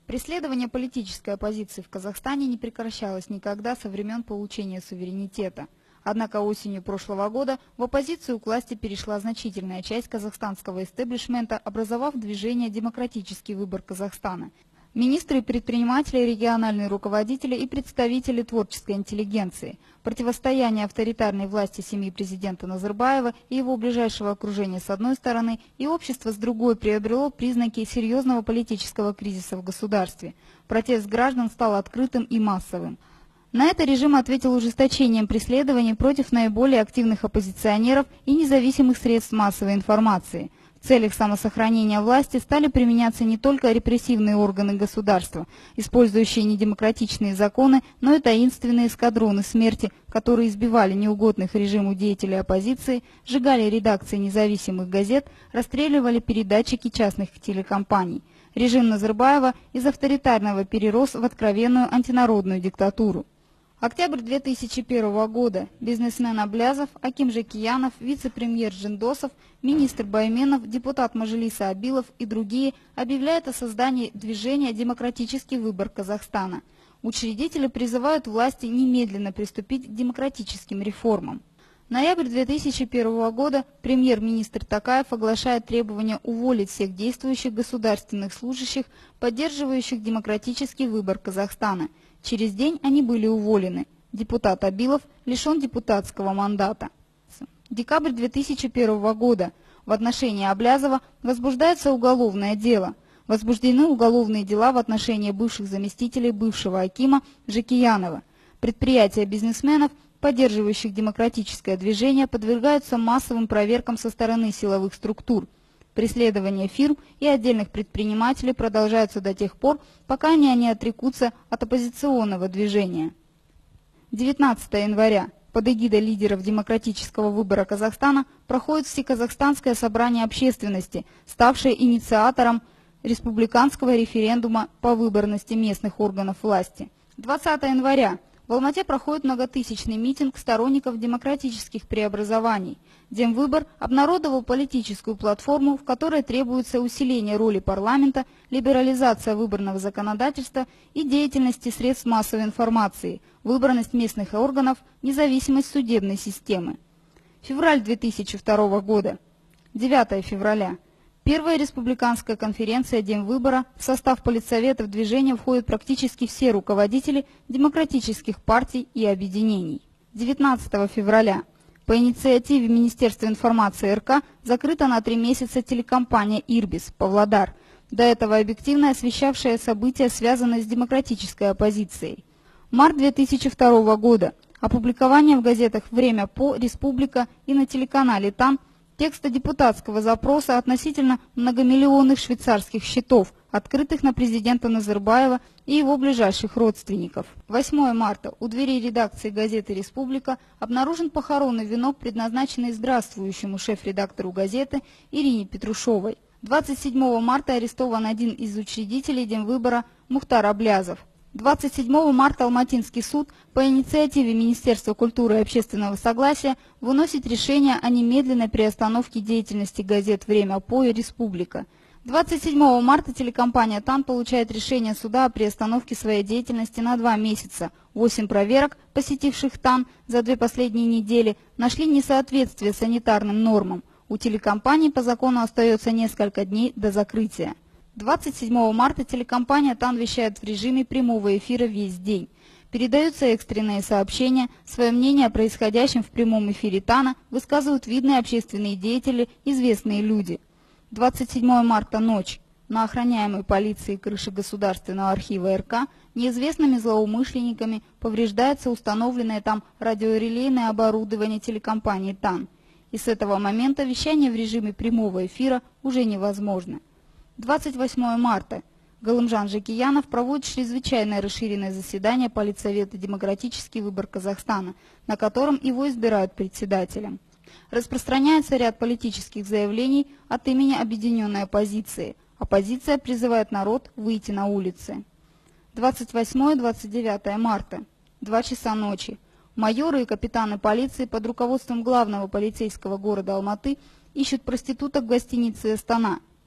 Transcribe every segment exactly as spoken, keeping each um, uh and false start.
Преследование политической оппозиции в Казахстане не прекращалось никогда со времен получения суверенитета. Однако осенью прошлого года в оппозицию к власти перешла значительная часть казахстанского истеблишмента, образовав движение «Демократический выбор Казахстана». Министры, предприниматели, региональные руководители и представители творческой интеллигенции. Противостояние авторитарной власти семьи президента Назарбаева и его ближайшего окружения с одной стороны и общество с другой приобрело признаки серьезного политического кризиса в государстве. Протест граждан стал открытым и массовым. На это режим ответил ужесточением преследований против наиболее активных оппозиционеров и независимых средств массовой информации. В целях самосохранения власти стали применяться не только репрессивные органы государства, использующие недемократичные законы, но и таинственные эскадроны смерти, которые избивали неугодных режиму деятелей оппозиции, сжигали редакции независимых газет, расстреливали передатчики частных телекомпаний. Режим Назарбаева из авторитарного перерос в откровенную антинародную диктатуру. Октябрь две тысячи первого года. Бизнесмен Аблязов, Аким Жакиянов, вице-премьер Жендосов, министр Байменов, депутат Мажилиса Абилов и другие объявляют о создании движения «Демократический выбор Казахстана». Учредители призывают власти немедленно приступить к демократическим реформам. Ноябрь две тысячи первого года. Премьер-министр Токаев оглашает требование уволить всех действующих государственных служащих, поддерживающих демократический выбор Казахстана. Через день они были уволены. Депутат Абилов лишен депутатского мандата. Декабрь две тысячи первого года. В отношении Аблязова возбуждается уголовное дело. Возбуждены уголовные дела в отношении бывших заместителей бывшего акима Жакиянова. Предприятия бизнесменов, поддерживающих демократическое движение, подвергаются массовым проверкам со стороны силовых структур. Преследования фирм и отдельных предпринимателей продолжаются до тех пор, пока они не отрекутся от оппозиционного движения. девятнадцатого января. Под эгидой лидеров демократического выбора Казахстана проходит Всеказахстанское собрание общественности, ставшее инициатором республиканского референдума по выборности местных органов власти. двадцатого января. В Алмате проходит многотысячный митинг сторонников демократических преобразований. Демвыбор обнародовал политическую платформу, в которой требуется усиление роли парламента, либерализация выборного законодательства и деятельности средств массовой информации, выборность местных органов, независимость судебной системы. Февраль две тысячи второго года. девятого февраля. Первая республиканская конференция Демвыбора. В состав политсоветов движения входят практически все руководители демократических партий и объединений. девятнадцатого февраля. По инициативе Министерства информации эр ка закрыта на три месяца телекомпания «Ирбис» Павлодар, до этого объективно освещавшая события, связанные с демократической оппозицией. Март две тысячи второго года. Опубликование в газетах «Время по», «Республика» и на телеканале ТАН текста депутатского запроса относительно многомиллионных швейцарских счетов, открытых на президента Назарбаева и его ближайших родственников. восьмого марта. У дверей редакции газеты «Республика» обнаружен похоронный венок, предназначенный здравствующему шеф-редактору газеты Ирине Петрушевой. двадцать седьмого марта арестован один из учредителей Демвыбора Мухтар Аблязов. двадцать седьмого марта Алматинский суд по инициативе Министерства культуры и общественного согласия выносит решение о немедленной приостановке деятельности газет «Время по» и «Республика». двадцать седьмого марта телекомпания ТАН получает решение суда о приостановке своей деятельности на два месяца. Восемь проверок, посетивших ТАН за две последние недели, нашли несоответствие санитарным нормам. У телекомпании по закону остается несколько дней до закрытия. двадцать седьмого марта телекомпания ТАН вещает в режиме прямого эфира весь день. Передаются экстренные сообщения, свое мнение о происходящем в прямом эфире ТАНа высказывают видные общественные деятели, известные люди. двадцать седьмого марта ночь. На охраняемой полицией крыше Государственного архива эр ка неизвестными злоумышленниками повреждается установленное там радиорелейное оборудование телекомпании ТАН. И с этого момента вещание в режиме прямого эфира уже невозможно. двадцать восьмого марта. Галымжан Жакиянов проводит чрезвычайное расширенное заседание Политсовета «Демократический выбор Казахстана», на котором его избирают председателем. Распространяется ряд политических заявлений от имени объединенной оппозиции. Оппозиция призывает народ выйти на улицы. двадцать восьмого — двадцать девятого марта. Два часа ночи. Майоры и капитаны полиции под руководством главного полицейского города Алматы ищут проституток в гостинице «Астана».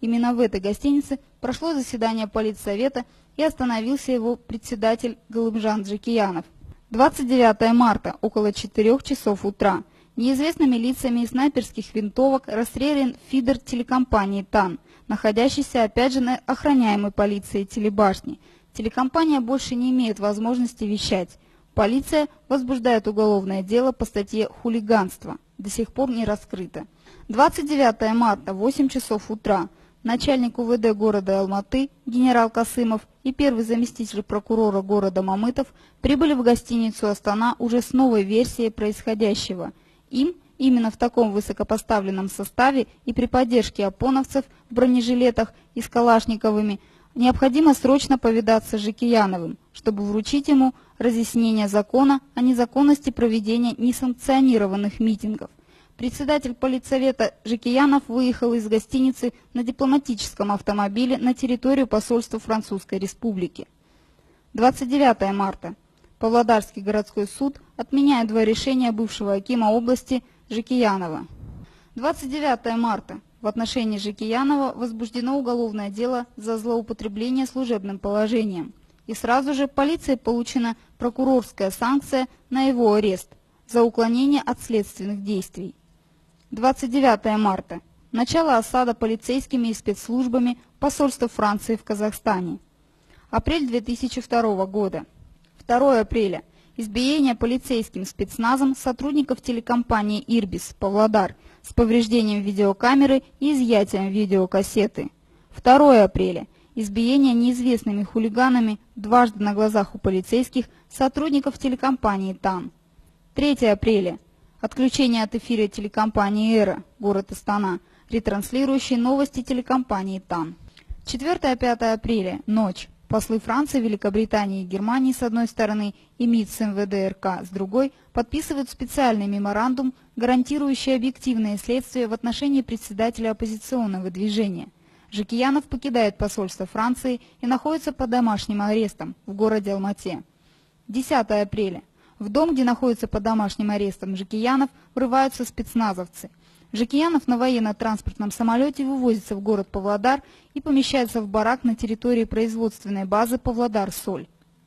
Именно в этой гостинице прошло заседание политсовета и остановился его председатель Галымжан Джекиянов. двадцать девятого марта, около четырёх часов утра, неизвестными лицами из снайперских винтовок расстрелян фидер телекомпании ТАН, находящийся опять же на охраняемой полицией телебашне. Телекомпания больше не имеет возможности вещать. Полиция возбуждает уголовное дело по статье «Хулиганство». До сих пор не раскрыто. двадцать девятого марта, восемь часов утра, начальник УВД города Алматы генерал Касымов и первый заместитель прокурора города Мамытов прибыли в гостиницу «Астана» уже с новой версией происходящего. Им, именно в таком высокопоставленном составе и при поддержке опоновцев в бронежилетах и с калашниковыми, необходимо срочно повидаться с Жекияновым, чтобы вручить ему разъяснение закона о незаконности проведения несанкционированных митингов. Председатель политсовета Жекиянов выехал из гостиницы на дипломатическом автомобиле на территорию посольства Французской Республики. двадцать девятого марта. Павлодарский городской суд отменяет два решения бывшего акима области Жекиянова. двадцать девятого марта. В отношении Жекиянова возбуждено уголовное дело за злоупотребление служебным положением. И сразу же полицией получена прокурорская санкция на его арест за уклонение от следственных действий. двадцать девятого марта. Начало осады полицейскими и спецслужбами посольства Франции в Казахстане. Апрель две тысячи второго года. второго апреля. Избиение полицейским спецназом сотрудников телекомпании «Ирбис» Павлодар с повреждением видеокамеры и изъятием видеокассеты. второго апреля. Избиение неизвестными хулиганами дважды на глазах у полицейских сотрудников телекомпании ТАН. третьего апреля. Отключение от эфира телекомпании «Эра», город Астана, ретранслирующей новости телекомпании ТАН. четвёртого-пятого апреля. Ночь. Послы Франции, Великобритании и Германии с одной стороны и МИД с МВД РК с другой подписывают специальный меморандум, гарантирующий объективное следствие в отношении председателя оппозиционного движения. Жекиянов покидает посольство Франции и находится под домашним арестом в городе Алмате. десятого апреля. В дом, где находится под домашним арестом Жекиянов, врываются спецназовцы. Жекиянов на военно-транспортном самолете вывозится в город Павлодар и помещается в барак на территории производственной базы «Павлодар-Соль».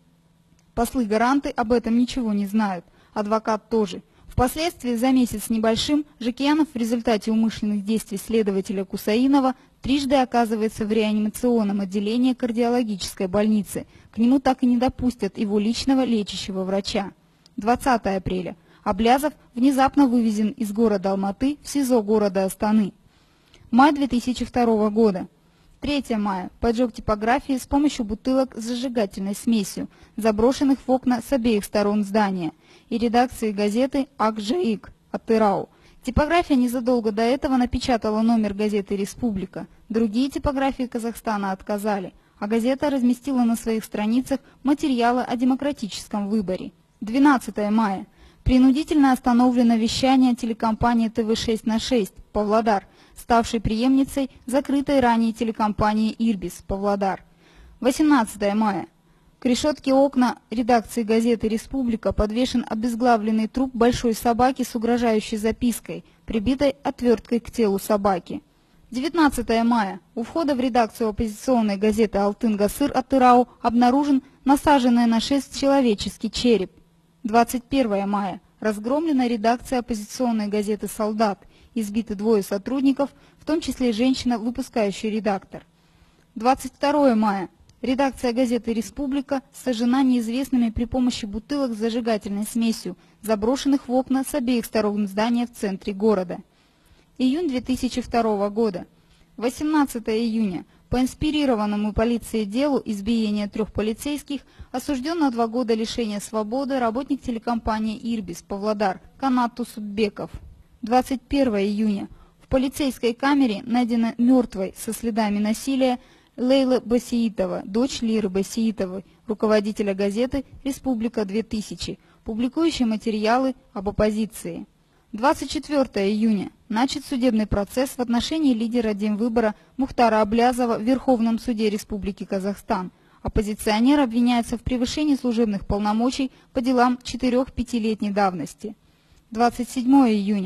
Послы-гаранты об этом ничего не знают, адвокат тоже. Впоследствии за месяц с небольшим Жекиянов в результате умышленных действий следователя Кусаинова трижды оказывается в реанимационном отделении кардиологической больницы. К нему так и не допустят его личного лечащего врача. двадцатого апреля. Аблязов внезапно вывезен из города Алматы в СИЗО города Астаны. Май две тысячи второго года. третьего мая. Поджог типографии с помощью бутылок с зажигательной смесью, заброшенных в окна с обеих сторон здания, и редакции газеты «Ак-Жаик» Атырау. Типография незадолго до этого напечатала номер газеты «Республика». Другие типографии Казахстана отказали, а газета разместила на своих страницах материалы о демократическом выборе. двенадцатого мая. Принудительно остановлено вещание телекомпании тэ вэ шесть на шесть Павлодар, ставшей преемницей закрытой ранее телекомпании «Ирбис» Павлодар. восемнадцатого мая. К решетке окна редакции газеты «Республика» подвешен обезглавленный труп большой собаки с угрожающей запиской, прибитой отверткой к телу собаки. девятнадцатого мая. У входа в редакцию оппозиционной газеты «Алтын-Гасыр» Атырау обнаружен насаженный на шест человеческий череп. двадцать первого мая. Разгромлена редакция оппозиционной газеты «Солдат». Избиты двое сотрудников, в том числе женщина, выпускающий редактор. двадцать второго мая. Редакция газеты «Республика» сожжена неизвестными при помощи бутылок с зажигательной смесью, заброшенных в окна с обеих сторон здания в центре города. Июнь две тысячи второго года. восемнадцатого июня. По инспирированному полицией делу избиения трех полицейских осужден на два года лишения свободы работник телекомпании «Ирбис» Павлодар Канат Тусупбеков. двадцать первого июня. В полицейской камере найдена мертвой со следами насилия Лейла Басиитова, дочь Лиры Басиитовой, руководителя газеты «Республика-две тысячи», публикующей материалы об оппозиции. двадцать четвёртого июня. Начат судебный процесс в отношении лидера Демвыбора Мухтара Аблязова в Верховном суде Республики Казахстан. Оппозиционер обвиняется в превышении служебных полномочий по делам четырёх-пятилетней давности. двадцать седьмого июня.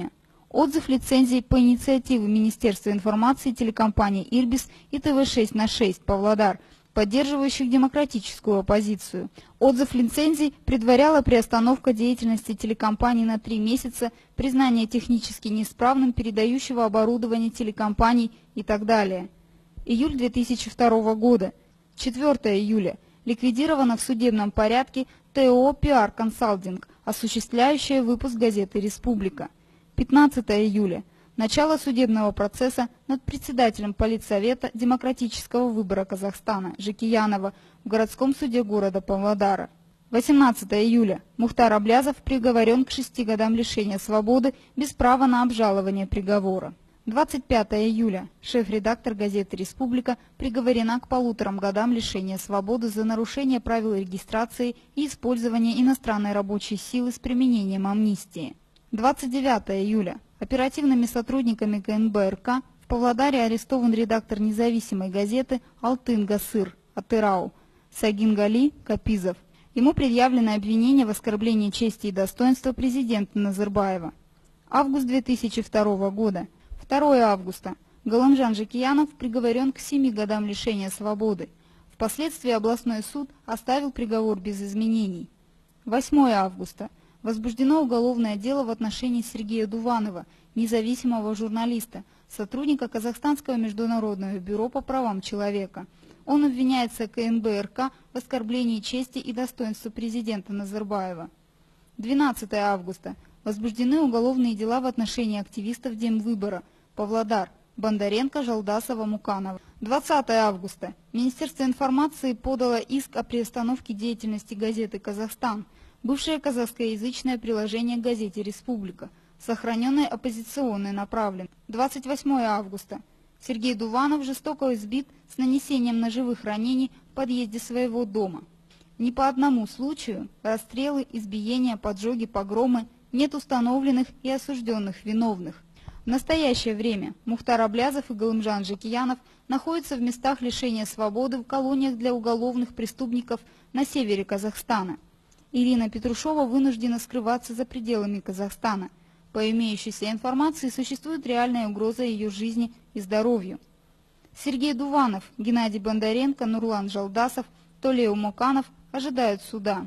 Отзыв лицензии по инициативе Министерства информации, телекомпании «Ирбис» и тэ вэ шесть на шесть «Павлодар», поддерживающих демократическую оппозицию. Отзыв лицензий предваряла приостановка деятельности телекомпаний на три месяца, признание технически неисправным передающего оборудования телекомпаний и так далее. Июль две тысячи второго года. четвёртого июля. Ликвидировано в судебном порядке тэ о о «Пиар Консалтинг», осуществляющее выпуск газеты «Республика». пятнадцатого июля. Начало судебного процесса над председателем Политсовета демократического выбора Казахстана Жекиянова в городском суде города Павлодара. восемнадцатого июля. Мухтар Аблязов приговорен к шести годам лишения свободы без права на обжалование приговора. двадцать пятого июля. Шеф-редактор газеты «Республика» приговорена к полуторам годам лишения свободы за нарушение правил регистрации и использования иностранной рабочей силы с применением амнистии. двадцать девятого июля. Оперативными сотрудниками ка эн бэ эр ка в Павлодаре арестован редактор независимой газеты «Алтын Гасыр» Атырау Сагин Гали Капизов. Ему предъявлено обвинение в оскорблении чести и достоинства президента Назарбаева. Август две тысячи второго года. второго августа. Галымжан Жекиянов приговорен к семи годам лишения свободы. Впоследствии областной суд оставил приговор без изменений. восьмого августа. Возбуждено уголовное дело в отношении Сергея Дуванова, независимого журналиста, сотрудника Казахстанского международного бюро по правам человека. Он обвиняется ка эн бэ эр ка в оскорблении чести и достоинства президента Назарбаева. двенадцатого августа. Возбуждены уголовные дела в отношении активистов Демвыбора Павлодар, Бондаренко, Жалдасова, Муканова. двадцатого августа. Министерство информации подало иск о приостановке деятельности газеты «Казахстан», бывшее казахскоязычное приложение к газете «Республика», сохраненной оппозиционной направленностью. двадцать восьмого августа. Сергей Дуванов жестоко избит с нанесением ножевых ранений в подъезде своего дома. Ни по одному случаю расстрелы, избиения, поджоги, погромы нет установленных и осужденных виновных. В настоящее время Мухтар Аблязов и Галымжан Жекиянов находятся в местах лишения свободы в колониях для уголовных преступников на севере Казахстана. Ирина Петрушова вынуждена скрываться за пределами Казахстана. По имеющейся информации, существует реальная угроза ее жизни и здоровью. Сергей Дуванов, Геннадий Бондаренко, Нурлан Жалдасов, Толеу Муканов ожидают суда.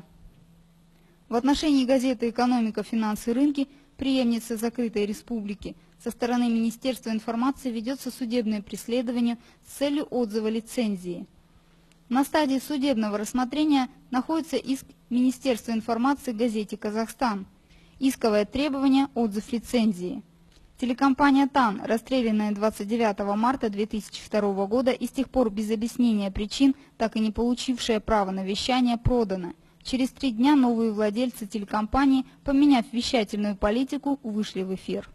В отношении газеты «Экономика, финансы, рынки», преемницы закрытой республики, со стороны Министерства информации ведется судебное преследование с целью отзыва лицензии. На стадии судебного рассмотрения находится иск Министерства информации к газете «Казахстан». Исковое требование – отзыв лицензии. Телекомпания «Тан», расстрелянная двадцать девятого марта две тысячи второго года и с тех пор без объяснения причин, так и не получившая право на вещание, продана. Через три дня новые владельцы телекомпании, поменяв вещательную политику, вышли в эфир.